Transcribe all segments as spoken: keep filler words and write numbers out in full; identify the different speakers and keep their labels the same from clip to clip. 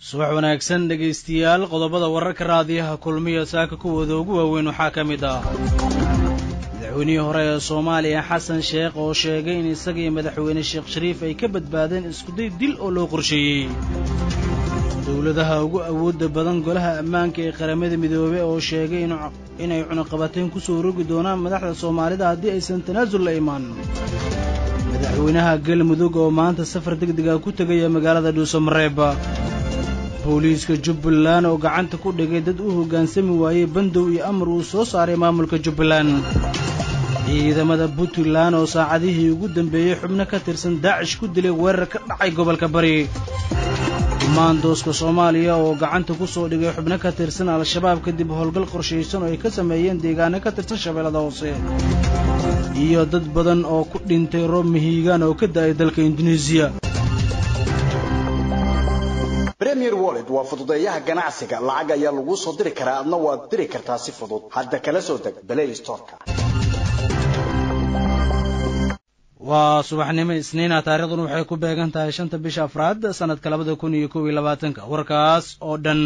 Speaker 1: subax wanaagsan dhageystayaal qodobada wararka raadiyaha kulmiya saaka kuwooda ugu waaweyn waxaa ka mid ah madaxweynihii hore ee Soomaaliya Xasan Sheekh oo sheegay in isaga iyo madaxweyne Sheekh Shariif ay ka badbaadeen isku day dil oo loo qorsheeyay dawladaha ugu awoodda badan golaha ammaanka ee qaramada midoobay oo sheegay in inay cunaqabateen ku soo rogi doonaan madaxda Soomaalida haddii aysan tanaasul la imaan madaxweynaha galmudug oo maanta safar degdeg ah ku tagay magaalada Dhuusamareeb booliiska Jubbaland oo gacanta ku dhigay dad u hoggaansami waayay bandow iyo amar uu soo saaray maamulka Jubbaland ciidamada Puntland oo saacadihii ugu dambeeyay xubno ka tirsan Daacish ku dilay weerar ka dhacay gobolka Bari maandooska Soomaaliya oo gacanta ku soo dhigay xubno ka tirsan al-shabaab kadib howlgal qorsheysan oo ay ka sameeyeen deegaano ka tirsan Shabeellada Hoose iyo dad badan oo ku dhintay roob mihigaan oo ka da'ay dalka Indonesia.
Speaker 2: Premier Wallet waa fududeeyaha ganacsiga lacag ayaa lagu soo diri karaa adna waad diri kartaa si fudud hadda kala soo deg Play Store-ka.
Speaker 1: waa subaxnimo isniina taariikhduna waxay ku beegan tahay shanta bisha afraad sanadka labada kun iyo kow iyo labaatanka warkaas oo dhan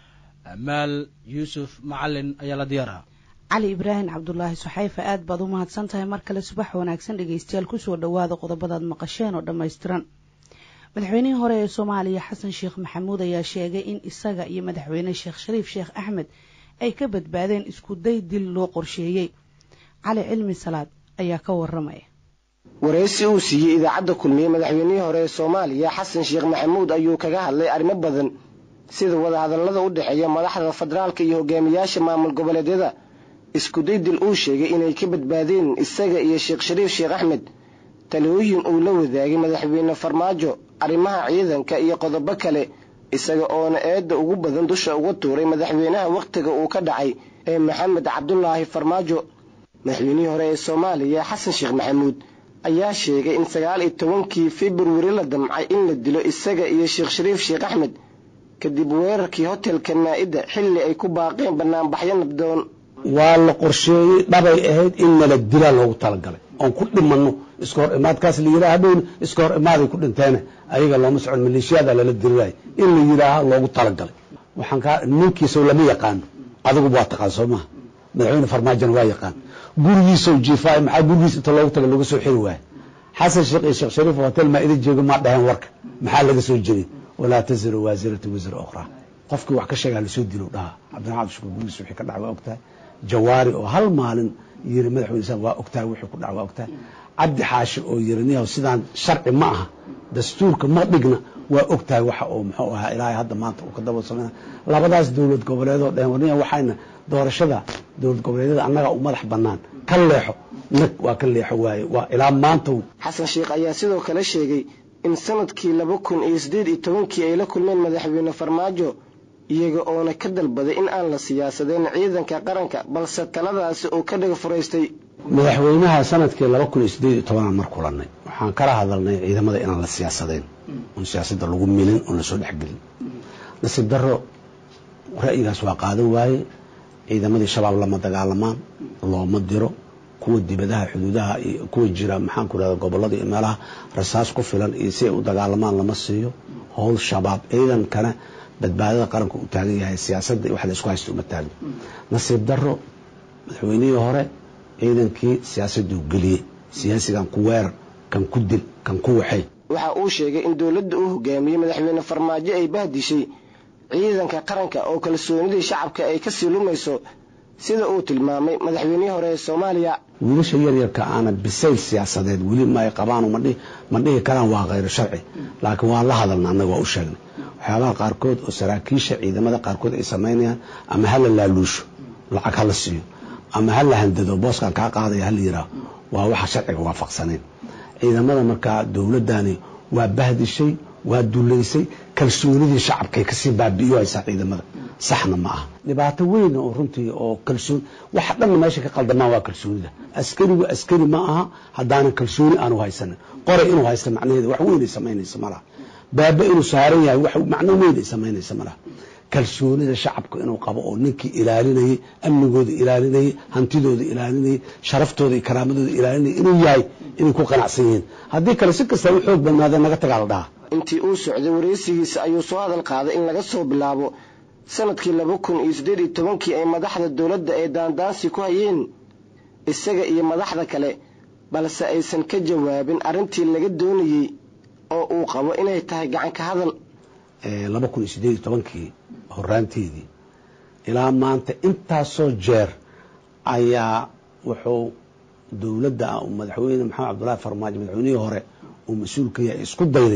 Speaker 1: Amaal Yuusuf Macalin ayaa la diyaara
Speaker 3: cali ibraahim cabdullaahi suxayfa aad baad u mahadsan tahay mar kale subax wanaagsan dhageystayaal ku soo dhawaada qodobadaad maqasheen oo dhammaystiran madaxweynihii hore ee Soomaaliya Xasan Sheekh Maxamuud ayaa sheegay in isaga iyo madaxweyne Sheekh Shariif Sheekh Axmed ay ka badbaadeen isku day dil loo qorsheeyay cali cilmi salaad ayaa ka waramaya
Speaker 4: wareysi uu siiyay idaacadda kulmiye madaxweynihii hore ee Soomaaliya Xasan Sheekh Maxamuud ayuu kaga hadlay arrimo badan sida wada hadallada u dhaxeeya madaxda federaalka iyo hogaamiyaasha maamul goboleedyada isku day dil uu sheegay inay ka badbaadeen isaga iyo Sheekh Shariif Sheekh Axmed talooyin uu la wadaagay madaxweyne Farmaajo arrimaha ciidanka iyo qodobo kale isaga oo eedda ugu badan dusha uga tuuray madaxweynaha waqtiga uu ka dhacay ee Maxamed Cabdullaahi Farmaajo madaxweynihii hore ee Soomaaliya Xasan Sheekh Maxamuud ayaa sheegay in sagaal iyo tobankii February la damcay in la dilo isaga iyo Sheekh Shariif Sheekh Axmed kadib weerarkii hotelka Maa'ida xilli ay ku baaqeen banaanbaxyo nabdoon
Speaker 5: waa la qorsheeyay dhabay ahayd in la dilo loogu talagalay oo ku dhimano iska hor imaadkaas la yiraahdo iska hor imaaday ku dhinteen ayaga looma socon maleeshiyada la diray in la yiraahdo loogu talagalay waxaan ka ninkiisa lama yaqaan adigu waa taqaan Soomaa madaxweyne Farmaajo waa yaqaan gurigiisa jiifay maxaa gurigiisa inta loogu tago laga soo xiri waay Xasan Sheekh iyo Sheekh Shariif hotel Maa'ida jooga ma dhahan warka maxaa laga soo jiray wala tazru waziratu wazir ukhra qofkii wax ka sheegay la soo dilo dhaha Cabdiraxmaan Shukur gurigiisa wixii ka dhacay ogtahay jawaari oo hal maalin yiri madaxweynaha waa ogtahay wixii ku dhacay ogtahay Cabdi Xaashi oo yiraniyo sidaan sharci ma aha dastuurka ma dhigna waa ogtahay waxa oo muxuu ahaa ilaahay hadda maanta uu ka daba sameeyay labadaas dawlad goboleedoo dheewanaya waxayna doorashada dawlad goboleedyada annaga u madax banaan ka leexo nag waa ka leexo waaye waa ilaa maanta
Speaker 4: Xasan Sheekh ayaa sidoo kale sheegay in sanadkii laba kun iyo siddeed iyo tobankii ay la kulmeen madaxweyne Farmaajo iyaga oo ka dalbaday in aan la siyaasadeen ciidanka qaranka balse taladaasi oo ka dhaga fureystay
Speaker 5: madaxweynaha sanadkii laba kun iyo siddeed iyo toban mar kulanay waxaan kala hadalnay ciidamada in aan la siyaasadeen oo siyaasadda lagu milin oo la soo dhaxgelin nasiib darro ra'yigaas waa qaadan waaye ciidamadii shabaab lama dagaalamaan looma diro kuwa dibadaha xuduudaha iyo kuwa jira maxaan ku raadin gobolada iyo meelaha rasaas ku filan iyo si ay u dagaalamaan lama siiyo howl shabaab ciidankana badbaadada qaranku u taagan yahay siyaasadda wax la isku haysto uma taagno nasiib darro madaxweynihii hore ciidankii siyaasaddu galiyay siyaasigan ku weer kan ku dil kan ku waxay
Speaker 4: waxa uu sheegay in dawladda uu hogaamiyay madaxweyne Farmaajo ay bahdishay ciidanka qaranka oo kalsoonida shacabka ay ka silumayso sida uu tilmaamay madaxweynihii hore ee Soomaaliya
Speaker 5: wiilasha yar yarka aan bisay siyaasadeed wali ma ay qabaan uma dhig ma dhigi karaan waa qayr sharci laakiin waa la hadalna anaga waa u sheegnay waxyaabaha qaarkood oo saraakiisha ciidamada qaarkood ay sameynayaan ama hal la luusho lacag hal siiyo ama hal la handado booskan ka qaadaya hal yiraahdo waa waxa sharciga waafaqsaneen ciidamada marka dawladani waa bahdishay waa duleysay kalsoonidii shacabka ka sii baabiyo ay ciidamada saxna ma aha dhibaato weyn oo runtii oo kalsoon waxa dhan meesha ka qaldamaa waa kalsoonida askarigu askari ma aha hadaan kalsooni aanu haysan qoray inuu haysto macnaheedu wax weyn ay sameynayso malaha baaba inuu saaran yahay wax macno weyn ay sameynayso malaha kalsoonida shacabka inuu qabo oo ninkii ilaalinayay amnigooda ilaalinayay hantidooda ilaalinayay sharaftooda iyo karaamadooda ilaalinayay inuu yahay inay ku qanacsan yihiin haddii kale si kasta xoog badnaada naga tagaa la dhaha
Speaker 4: intii uu socday wareysigiisa ayuu soo hadal qaaday in laga soo bilaabo sanadkii laba kun iyo siddeed iyo tobankii ay madaxda dowladda ee daandaansi ku hayeen isaga iyo madaxda kale balse aysan ka jawaabin arrintii laga doonayey oo uu qabo inay tahay gacan ka hadal
Speaker 5: laba kun iyo siddeed iyo tobankii horaanteedii ilaa maanta intaasoo jeer ayaa wuxuu dowladda madaxweyne maxamed cabdullaahi farmaajo madaxweynihii hore uu mas-uulka yahay isku dayday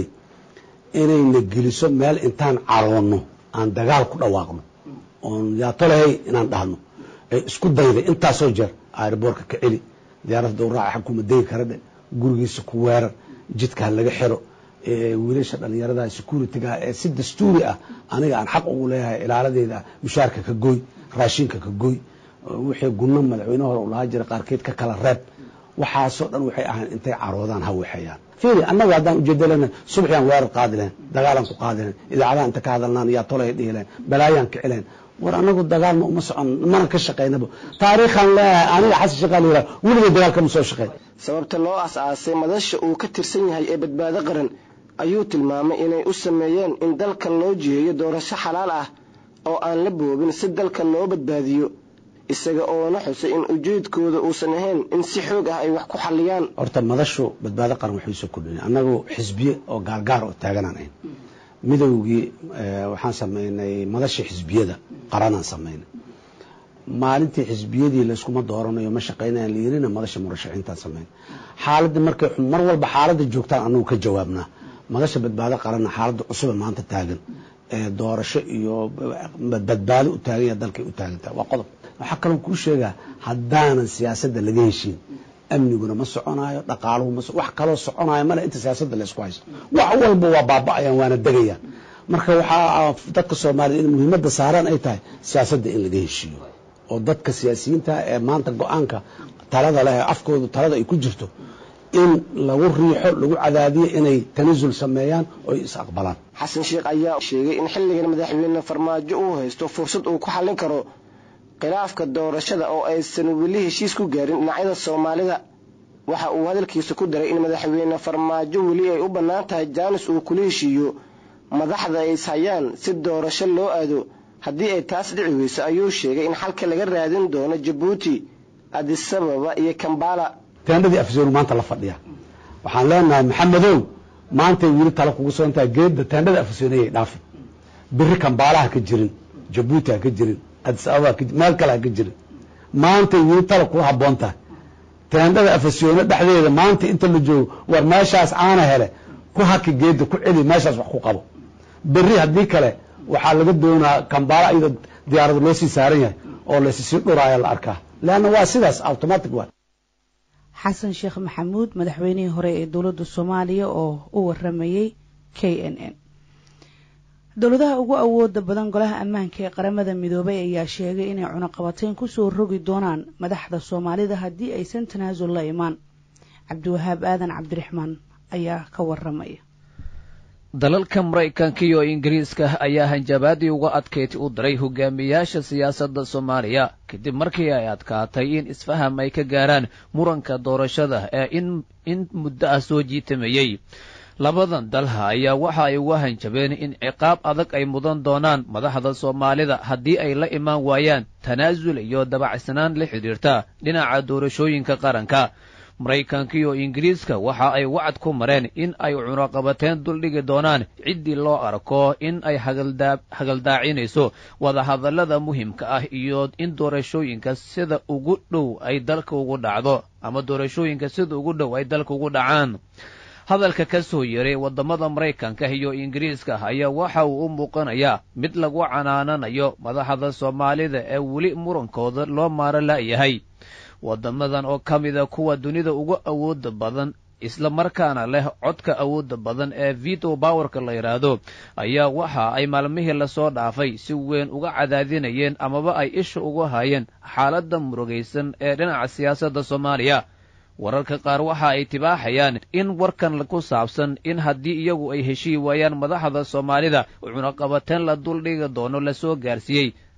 Speaker 5: inayna geliso meel intaan caroonno aan dagaal ku dhawaaqno oon yaatolahay inaan dhahno ay isku dayday intaasoo jeer airboorka ka celi diyaaradda dowraaca xagkuma degi kara dhe gurigiisa ku weerar jidkaa laga xiro wiilasha dhallinyarada security-ga ee si dastuuri ah aniga aan xaq ugu leeyahay ilaaladeeda mushaarka ka gooy raashinka ka gooy wixii gunno madaxweyne hore u lahaa jira qaarkeed ka kala reeb waxaasoo dhan waxay ahayn intay caroodaan ha waxeeyaan fiiri annagu haddaan ujeedalana subaxiyaan weerar qaadi lahayn dagaalaan ku qaadi lahayn idaacadaha inta ka hadalnaan yaa tolay dhihi lahayn balaayaan kici lahayn war annagu dagaalna uma socon mana ka shaqaynaba taariikhaan leeyahay aniga xasan shaqaa la yidhaha weliga dagaal kama soo shaqayn
Speaker 4: sababta loo as-aasay madasha uu ka tirsan yahay ee badbaado qaran ayuu tilmaamay inay u sameeyeen in dalka loo jiheeyo doorasho xalaal ah oo aan la boobin si dalka loo badbaadiyo isaga oona xusay in ujeedkooda uusan ahayn in si xoog ah ay wax ku xalliyaan
Speaker 5: horta madashu badbaado qaran waxay soo kordhinay annagu xisbiye oo gaargaar oo taaganaan ahayn midowgii waxaan samaynay madashii xisbiyada qaranaan samaynay maalintii xisbiyadii layskuma dooranayo ma shaqaynayaan la yirina madasha murashaxiintaan samaynay xaaladda markay mar walba xaaladda joogtaan annagu ka jawaabnaa madasha badbaado qaranna xaaladda cusube maanta taagan ee doorasho iyo badbaado u taagan yahay dalkay u taagantahay waa qodob waxaa kaloo kuu sheegaa haddaanan siyaasadda laga heshiin amniguna ma soconaayo dhaqaaluhu ma wax kaloo soconaayo male inta siyaasadda laysku haysto wax walba waa baaba'ayaan waana degayaan marka waxaa dadka soomaaliyed in muhiimadda saaran ay tahay siyaasadda in laga heshiiyo oo dadka siyaasiyiinta ee maanta go-aanka talada leh afkoodu talada ay ku jirto in lagu riixo lagu cadaadiyo inay tanasul sameeyaan oo is aqbalaan
Speaker 4: xasan sheekh ayaa sheegay in xilligan madaxweyne farmaajo uu haysto fursad uu ku xallin karo khilaafka doorashada oo aysan weli heshiis ku gaarin dhinacyada soomaalida waxa uu hadalkiisa ku daray in madaxweyne farmaajo weli ay u bannaan tahay jaanis uu kula heshiiyo madaxda ay ishayaan si doorasho loo aado haddii ay taas dhici weyso ayuu sheegay in xalka laga raadin doono jabuuti addis ababa iyo kambala
Speaker 5: teendhadii afsoon maanta la fadhiya waxaan leenahay maxamedow maanta wili tala kugu soo intaa geedda teendhada afsoonayay dhaafi biri kambaalaha ka jirin jabuuti ha ka jirin addis ababa meel kale ha ka jirin maanta wili tala kugu habboon tahay teendhada afsoone dhexdeeda maanta inta la joogo war meeshaas caana hele ku haki geedda ku celi meeshaas wax ku qabo beri haddii kale waxaa laga doonaa kambaala iyadoo diyaarada loo sii saaran yahay oo laysisii dhuraaya la arkaa leanna waa sidaas automatic waa
Speaker 3: xasan sheekh maxamuud madaxweynihii hore ee dowladda soomaaliya oo u waramayey k n n dowladaha ugu awooda badan golaha ammaanka ee qaramada midoobay ayaa sheegay inay cunaqabateyn kusoo rogi doonaan madaxda soomaalida haddii aysan tanaasul la imaan cabdiwahaab aadan cabdiraxmaan ayaa ka waramaya
Speaker 6: dalalka maraykanka iyo ingiriiska ayaa hanjabaadii uga adkayti u diray hogaamiyaasha siyaasadda soomaaliya kadib markii ay adkaatay in isfaham ay ka gaaraan muranka doorashada ee in in muddo ah soo jiitamayey labadan dalha ayaa waxa ay uga hanjabeen in ciqaab adag ay mudan doonaan madaxda soomaalida haddii ay la imaan waayaan tanaasul iyo dabacsanaan la xidhiirta dhinaca doorashooyinka qaranka maraykanka iyo ingiriiska waxa ay wacad ku mareen in ay cunaqabateen duldhigi doonaan ciddii loo arko in ay hagaldaacinayso wadahadallada muhiimka ah iyo in doorashooyinka sida ugu dhow ay dalka ugu dhacdo ama doorashooyinka sida ugu dhow ay dalka ugu dhacaan hadalka ka soo yeeray waddamada maraykanka iyo ingiriiska ayaa waxa uu u muuqanayaa mid lagu canaananayo madaxda soomaalida ee weli murankooda loo maaro la'yahay waddamadan oo ka mida kuwa dunida ugu awooda badan isla markaana leh codka awoodda badan ee veto powerka la yidhaahdo ayaa waxa ay maalmihii lasoo dhaafay si weyn uga cadaadinayeen amaba ay isha ugu hayeen xaaladda murugaysan ee dhinaca siyaasadda soomaaliya wararka qaar waxa ay tibaaxayaan in warkan ku saabsan in haddii iyagu ay heshii waayaan madaxda soomaalida cunaqabateen la duldhigi doono lasoo gaarsiiyey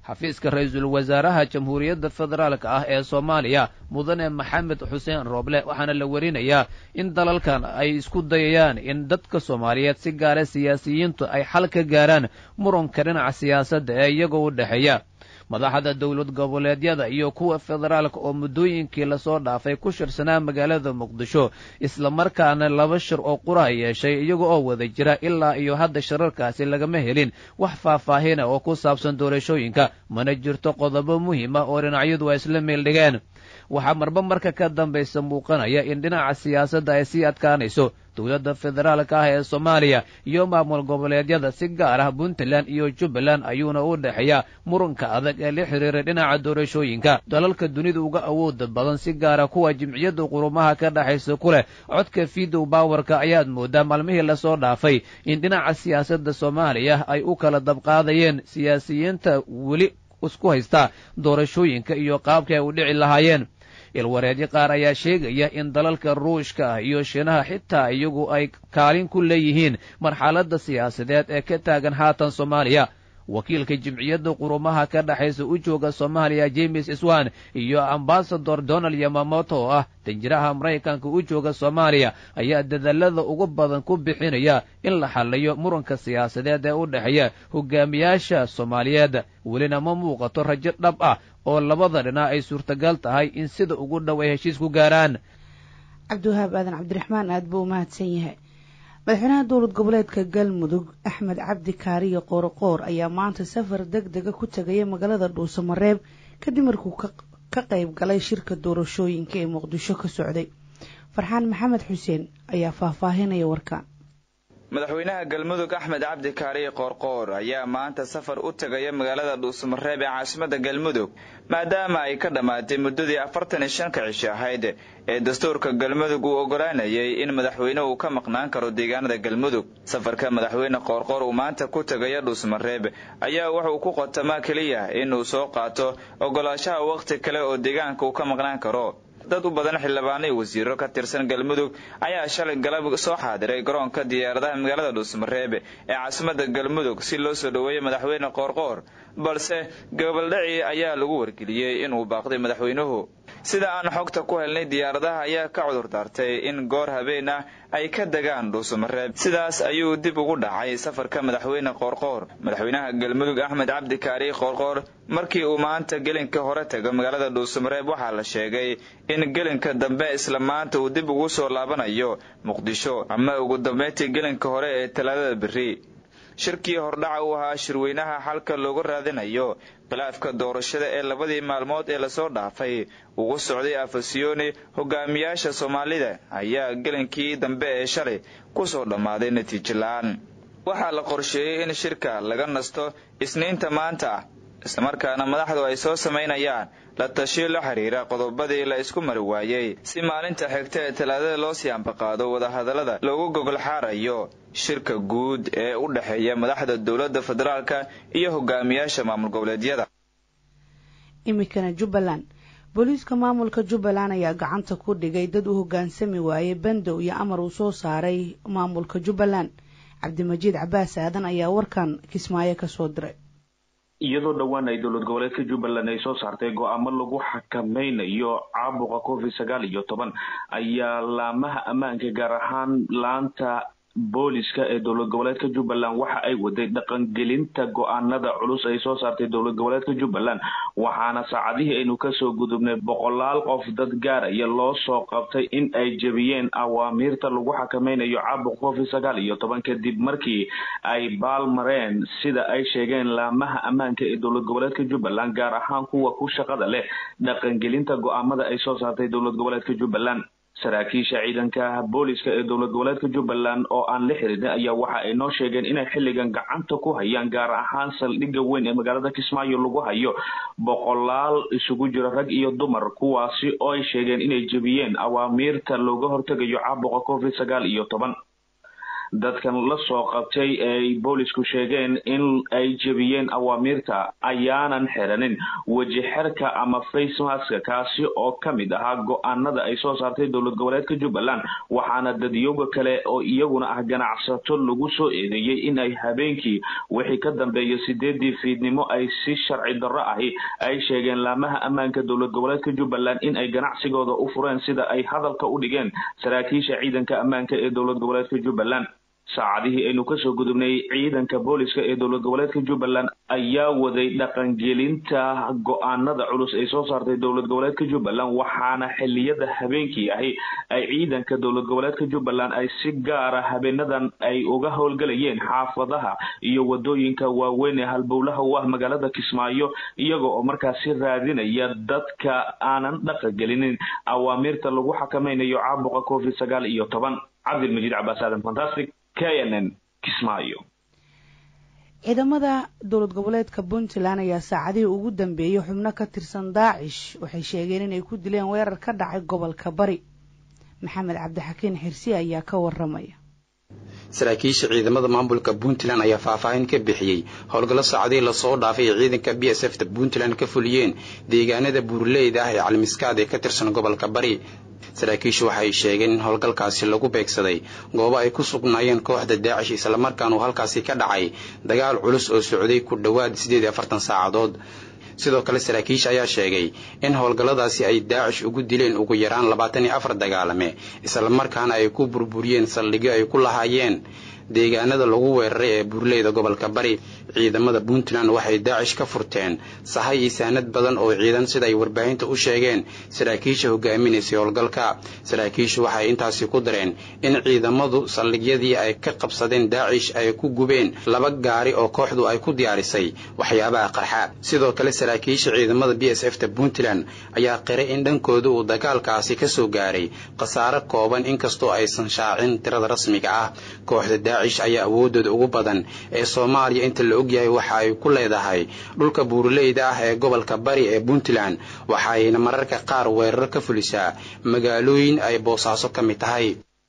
Speaker 6: xafiiska ra-iisul wasaaraha jamhuuriyadda federaalka ah ee soomaaliya mudane maxamed xuseen rooble waxaana la warinayaa in dalalkan ay isku dayayaan in dadka soomaaliyeed si gaara siyaasiyiintu ay xal ka gaaraan muranka dhinaca siyaasadda ee iyagoo u dhexeeya madaxda dowlad goboleedyada iyo kuwa federaalka oo muddooyinkii lasoo dhaafay ku shirsanaa magaalada muqdisho islamarkaana laba shir oo quraha yeeshay iyaga oo wada jira ilaa iyo hadda shirarkaasi lagama helin wax faahfaahina oo ku saabsan doorashooyinka mana jirto qodobo muhiima oo dhinacyadu ay isla meeldhigeen waxaa marba marka ka dambaysa muuqanaya in dhinaca siyaasadda ay sii adkaanayso dowladda federaalka ah ee soomaaliya iyo maamul goboleedyada si gaar ah puntland iyo jubbaland ayuuna u dhexeeya muranka adag ee la xiriiray dhinaca doorashooyinka dalalka dunida uga awooda badan si gaara kuwa jimciyadda qurumaha ka dhexaysa ku leh codka fidow baawarka ayaad moodaa maalmihii lasoo dhaafay in dhinaca siyaasadda soomaaliya ay u kala dabqaadayeen siyaasiyiinta weli isku haysta doorashooyinka iyo qaabka ay u dhici lahaayeen ilwareedyo qaar ayaa sheegaya in dalalka ruushka ah iyo shiinaha xitaa iyagu ay kaalin ku leeyihiin marxaladda siyaasadeed ee ka taagan haatan soomaaliya wakiilka jimciyadda qurumaha ka dhexaysa u jooga soomaaliya james iswan iyo ambasador donald yamamoto oo ah danjiraha maraykanka u jooga soomaaliya ayaa dadaalada ugu badan ku bixinaya in la xaliyo muranka siyaasadeed ee u dhexeeya hogaamiyaasha soomaaliyeed welina ma muuqato rajo dhab ah oo labada dhinac ay suurtagal tahay in sida ugu dhow ay heshiis ku gaaraan
Speaker 3: cabdiwahaab aadan cabdiraxmaan aad buu umahadsan yahay madaxweynaha dowlad goboleedka galmudug axmed cabdi kaariyo qooroqoor ayaa maanta safar deg dega ku tegaya magaalada dhuusamareeb kadib markuu ka qayb galay shirka doorashooyinka ee muqdisho ka socday farxaan maxamed xuseen ayaa faahfaahinaya warkaan
Speaker 7: madaxweynaha galmudug axmed cabdi kaariyo qoorqoor ayaa maanta safar u tegaya magaalada dhuusamareeb ee caasimada galmudug maadaama ay ka dhammaatay muddadii afartan iyo shanka cisho ahayd ee dastuurka galmudug uu ogolaanayay in madaxweyne uu ka maqnaan karo deegaanada galmudug safarka madaxweyne qoorqoor uu maanta ku tegaya dhuusamareeb ayaa wuxuu ku qotamaa keliya inuu soo qaato ogolaanshaha wakhti kale oo deegaanka uu ka maqnaan karo dad u badan xildhibaano iyo wasiiro ka tirsan galmudug ayaa shalay galab soo xaadiray garoonka diyaaradaha magaalada dhuusamareeb ee caasimada galmudug si loo soo dhoweeyo madaxweyne qoorqoor balse goboldhaci ayaa lagu wargeliyey inuu baaqday madaxweynuhu sida aan xogta ku helnay diyaaradaha ayaa ka cudur daartay in goor habeen ah ay ka degaan dhuusamareeb sidaas ayuu dib ugu dhacay safarka madaxweyne qoorqoor madaxweynaha galmudug axmed cabdi kaariyo qoorqoor markii uu maanta gelinka hore tago magaalada dhuusamareeb waxaa la sheegay in gelinka dambe isla maanta uu dib ugu soo laabanayo muqdisho ama ugu dambeyntii gelinka hore ee talaadada berri shirkii hordhaca uu ahaa shirweynaha xalka loogu raadinayo khilaafka doorashada ee labadii maalmood ee lasoo dhaafay ugu socday afasiyooni hogaamiyaasha soomaalida ayaa gelinkii dambe ee shalay ku soo dhammaaday natiijo la-aan waxaa la qorsheeyey in shirka laga nasto isniinta maanta ah islamarkaana madaxdu ay soo samaynayaan la tashiyo la xiriira qodobadii la isku mari waayey si maalinta xigta ee talaadada loo sii ambaqaado wadahadallada loogu gogol xaarayo shirka guud ee u dhexeeya madaxda dowladda federaalka iyo hogaamiyaasha maamul goboleedyada
Speaker 3: iminkana jubbaland booliiska maamulka jubbaland ayaa gacanta ku dhigay dad u hoggaansami waayey bandow iyo amar uu soo saaray maamulka jubbaland cabdimajiid cabaas aadan ayaa warkan kismaayo ka soo diray
Speaker 8: iyadoo dhowaan ay dowlad goboleedka jubbaland ay soo saartay go-aamo lagu xakameynayo caabuqa covid sagaal iyo toban ayaa laamaha ammaanka gaar ahaan laanta booliska ee dowlad goboleedka jubbaland waxa ay waday dhaqangelinta go-aanada culus ay soo saartay dowlad goboleedka jubbaland waxaana saacadihii aynu kasoo gudubnay boqolaal qof dad gaaraya loo soo qabtay in ay jebiyeen awaamiirta lagu xakameynayo caabuqa covid sagaal iyo toban kadib markii ay baalmareen sida ay sheegeen laamaha ammaanka ee dowlad goboleedka jubbaland gaar ahaan kuwa ku shaqada leh dhaqangelinta go-aamada ay soo saartay dowlad goboleedka jubbaland saraakiisha ciidanka booliska ee dowlad goboleedka jubbaland oo aan la xihiirin ayaa waxa ay noo sheegeen inay xilligan gacanta ku hayaan gaar ahaan saldhigga weyn ee magaalada kismaayo lagu hayo boqolaal isugu jira rag iyo dumar kuwaasi oo ay sheegeen inay jebiyeen awaamiirta looga hortegayo caabuqa covid sagaal iyo toban dadkan la soo qabtay ay boolisku sheegeen in ay jebiyeen awaamiirta ayaanan xiranin weji xirka ama face mask kaasi oo ka mid ahaa go-aanada ay soo saartay dowlad goboleedka Jubbaland waxaana dadyoga kale oo iyaguna ah ganacsato lagu soo eedeeyay in ay habeenkii wixii ka dambeeyay sideedii fiidnimo ay si sharci darro ahi ay sheegeen laamaha ammaanka dowlad goboleedka Jubbaland in ay ganacsigooda u fureen sida ay hadalka u dhigeen saraakiisha ciidanka ammaanka ee dowlad goboleedka Jubbaland saacadihii aynu ka soo gudubnay ciidanka booliska ee dowlad goboleedka Jubbaland ayaa waday dhaqangelinta go'aanada culus ay soo saartay dowlad goboleedka Jubbaland waxaana xilliyada habeenkii ahi ay ciidanka dowlad goboleedka Jubbaland ay si gaar ah habeenadan ay uga howlgalayeen xaafadaha iyo wadooyinka waaweyn ee halbowlaha u ah magaalada Kismaayo iyagoo oo markaasi raadinaya dadka aanan dhaqangelinin awaamirta lagu xakameynayo caabuqa covid sagaal iyo toban. Cabdil Majid Abbas Aadan, Fantastic, K N N, Kismaayo.
Speaker 3: ciidamada dowlad goboleedka Puntland ayaa saacadihii ugu dambeeyay xubno ka tirsan Daacish waxay sheegeen inay ku dileen weerar ka dhacay gobolka Bari. Maxamed Cabdixakiin Xirsi ayaa ka waramaya.
Speaker 9: saraakiisha ciidamada maamulka Puntland ayaa faahfaahin ka bixiyay howlgallo saacadii la soo dhaafay ciidanka B S F ta Puntland ka fuliyeen deegaanada Buurleyda ah ee Calmiskaad ee ka tirsan gobolka Bari. saraakiishu waxay sheegeen in howlgalkaasi lagu beegsaday goobo ay ku sugnaayeen kooxda Daacish isla markaana uu halkaasi ka dhacay dagaal culus oo socday ku dhawaad siddeed iyo afartan saacadood. sidoo kale saraakiisha ayaa sheegay in howlgalladaasi ay Daacish ugu dileen ugu yaraan labaatan iyo afar dagaalame isla markaana ay ku burburiyeen saldhigyo ay ku lahaayeen deegaanada lagu weeraray ee Buurleyda gobolka Bari. ciidamada Puntland waxay Daacish ka furteen sahay iyo saanad badan oo ciidan sida ay warbaahinta u sheegeen saraakiisha hogaaminaysa howlgalka. saraakiishu waxay intaasi ku dareen in ciidamadu saldhigyadii ay ka qabsadeen Daacish ay ku gubeen laba gaari oo kooxdu ay ku diyaarisay waxyaabaha qarxa. sidoo kale saraakiisha ciidamada B S F ta Puntland ayaa qiray in dhankoodu uu dagaalkaasi ka soo gaaray khasaare kooban inkastoo aysan shaacin tirada rasmiga ah. kooxda Daacish ayaa awoodooda ugu badan ee Soomaaliya inta la ogyahay waxa ay ku leedahay dhulka Buurleyda ah ee gobolka Bari ee Puntland waxayna mararka qaar weerar ka fulisaa magaalooyin ay Boosaaso ka mid tahay.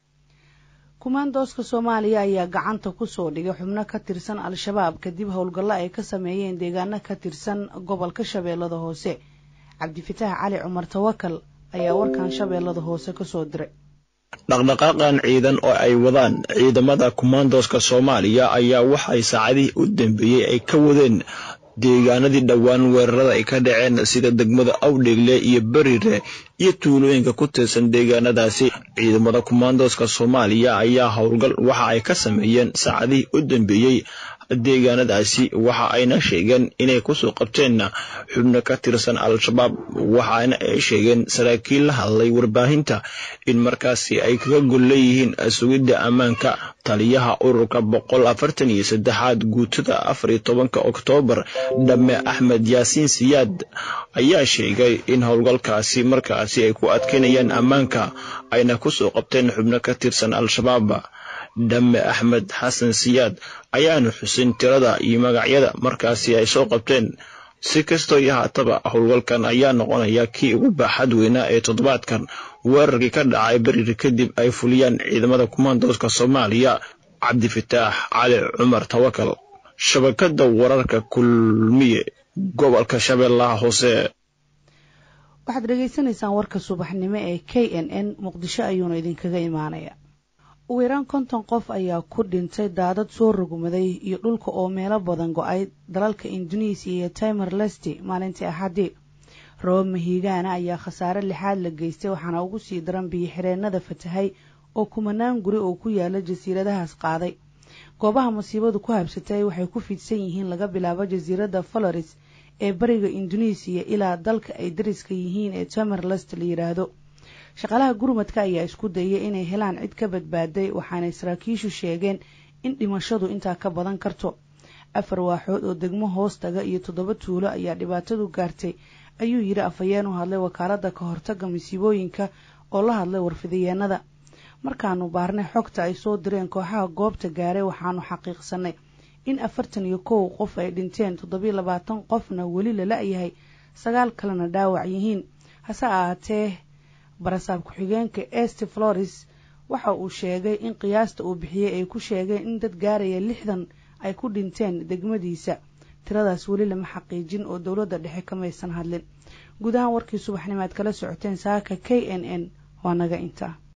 Speaker 3: kumaandooska Soomaaliya ayaa gacanta ku soo dhigay xubno ka tirsan Al-Shabaab kadib howlgallo ay ka sameeyeen deegaano ka tirsan gobolka Shabeellada Hoose. Cabdifitaax Cali Cumar Tawakal ayaa warkan Shabeellada Hoose ka soo diray.
Speaker 10: dhaqdhaqaaqan ciidan oo ay wadaan ciidamada kumaandooska Soomaaliya ayaa waxay saacadihii u dambeeyay ay ka wadeen deegaanadii dhawaan weerarada ay ka dhaceen sida degmada Awdheegle iyo Bariire iyo tuulooyinka ku tirsan deegaanadaasi. ciidamada kumaandooska Soomaaliya ayaa howlgal waxa ay ka sameeyeen saacadihii u dambeeyay deegaanadaasi waxa ayna sheegeen inay ku soo qabteen xubno ka tirsan Al-Shabaab. waxaana ay sheegeen saraakiil la hadlay warbaahinta in markaasi ay kaga gol leeyihiin sugidda ammaanka. taliyaha ururka boqol afartan iyo saddexaad guutada afar iyo tobanka Oktoobar Dhamme Axmed Yaasiin Siyaad ayaa sheegay in howlgalkaasi markaasi ay ku adkeynayaan ammaanka ayna ku soo qabteen xubno ka tirsan Al-Shabaab. Dhamme Axmed Xasan Siyaad ayaana xusin tirada iyo magacyada markaasi ay soo qabteen. si kastoo yahaataba howlgalkan ayaa noqonaya kii ugu baaxad weynaa ee toddobaadkan weerarkii ka dhacay Bariire kadib ay fuliyaan ciidamada kumaandooska Soomaaliya. Cabdifitaax Cali Cumar Tawakal, shabakada wararka Kulmiye, gobolka Shabeellaha Hoose.
Speaker 3: waxaad dhageysanaysaan warka subaxnimo ee K N N Muqdisho ayuuna idinkaga imaanaya. ugu yaraan konton qof ayaa ku dhintay daadad soo rogmaday iyo dhulka oo meelo badan go'ay dalalka Indonesia iyo Timor Leste maalintii Axadii. roob mahiigaana ayaa khasaare lixaad la geystay waxaana ugu sii daran biyo xireenada fatahay oo kumanaan guri oo ku yaala jasiiradahaas qaaday. goobaha masiibadu ku habsatay waxay ku fidsan yihiin laga bilaabo jasiiradda Flores ee bariga Indonesia ilaa dalka ay dariska yihiin ee Timor Leste la yiraahdo. shaqaalaha gurmadka ayaa isku dayay inay helaan cid ka badbaaday waxaana saraakiishu sheegeen in dhimashadu intaa ka badan karto. afar waaxood oo degmo hoostaga iyo toddoba tuulo ayaa dhibaatadu gaartay ayuu yiri afhayeen u hadlay wakaalada ka hortagga masiibooyinka oo la hadlay warfidiyeenada. markaanu baarnay xogta ay soo direen kooxaha goobta gaaray waxaanu xaqiiqsanay in afartan iyo kow qof ay dhinteen, toddoba iyo labaatan qofna weli la la'yahay, sagaal kalena dhaawac yihiin. hase ahaatee barasaab ku-xigeenka East Flores waxa uu sheegay in qiyaasta uu bixiyey ay ku sheegeen in dad gaaraya lixdan ay ku dhinteen degmadiisa tiradaas weli lama xaqiijin oo dowladda dhexe kamaysan hadlin guud ahaan warkii subaxnimaad kala socoteen saaka k n n waa naga intaa